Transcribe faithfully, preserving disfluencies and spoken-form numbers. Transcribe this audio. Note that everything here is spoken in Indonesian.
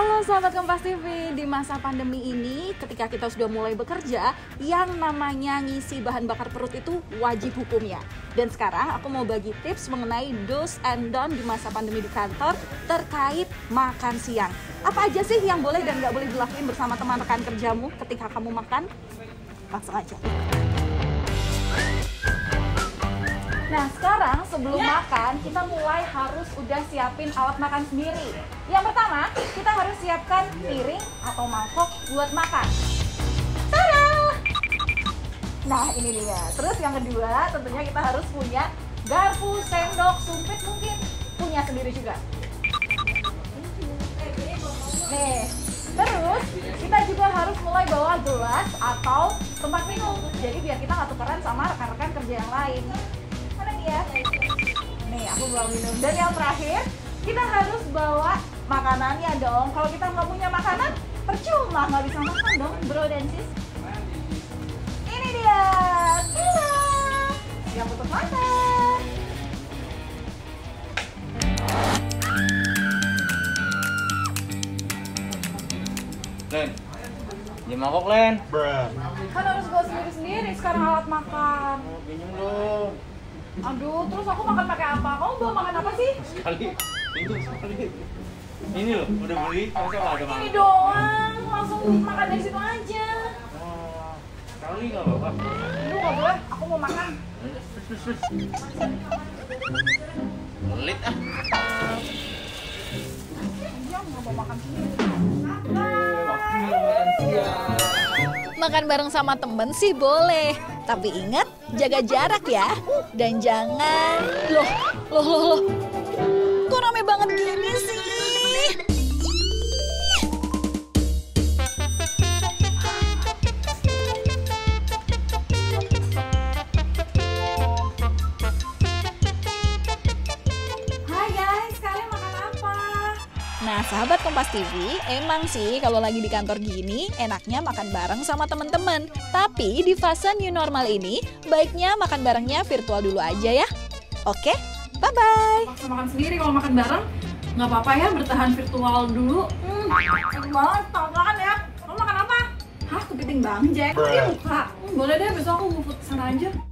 Halo sahabat Kompas T V, di masa pandemi ini ketika kita sudah mulai bekerja, yang namanya ngisi bahan bakar perut itu wajib hukumnya. Dan sekarang aku mau bagi tips mengenai do's and don't di masa pandemi di kantor terkait makan siang. Apa aja sih yang boleh dan nggak boleh dilakuin bersama teman rekan kerjamu ketika kamu makan? Langsung aja. Nah sekarang sebelum makan kita mulai harus udah siapin alat makan sendiri. Yang pertama kita harus siapkan piring atau mangkok buat makan. Tada! Nah ini dia. Terus yang kedua tentunya kita harus punya garpu, sendok, sumpit mungkin punya sendiri juga. Nih, terus kita juga harus mulai bawa gelas atau tempat minum. Jadi biar kita nggak tukeran sama rekan-rekan kerja yang lain. Ya. Nih aku bawa minum. Dan yang terakhir kita harus bawa makanannya dong. Kalau kita nggak punya makanan percuma, nggak bisa makan dong bro dan sis. Ini dia. Tada! Siap untuk makan. Len, ya mangkok Len. Kan harus bawa sendiri-sendiri sekarang alat makan. Oh, pinjem dong. Aduh, terus aku makan pakai apa? Kamu bawa makan apa sih? Sekali, itu sekali. Ini loh, udah beli, masa nggak ada Ini mangkok? doang, langsung makan dari situ aja. Oh, sekali nggak apa-apa. Aduh, nggak boleh, aku mau makan. Pelit ah. Dia nggak mau makan sendiri. Makan bareng sama temen sih boleh, tapi ingat jaga jarak ya. Dan jangan, loh, loh, loh, loh, kok rame banget gini sih? Hai guys, kalian makan apa? Nah, sahabat Kompas T V, emang sih kalau lagi di kantor gini enaknya makan bareng sama temen-temen. Tapi di fase new normal ini, baiknya makan barengnya virtual dulu aja ya. Oke, bye-bye. Paksa makan sendiri kalau makan bareng, nggak apa-apa ya bertahan virtual dulu. Hmm, enak banget, tau makan ya. Kamu makan apa? Hah, kepiting Bang Jack. Dia buka. Hmm, boleh deh, besok aku mau food kesana aja.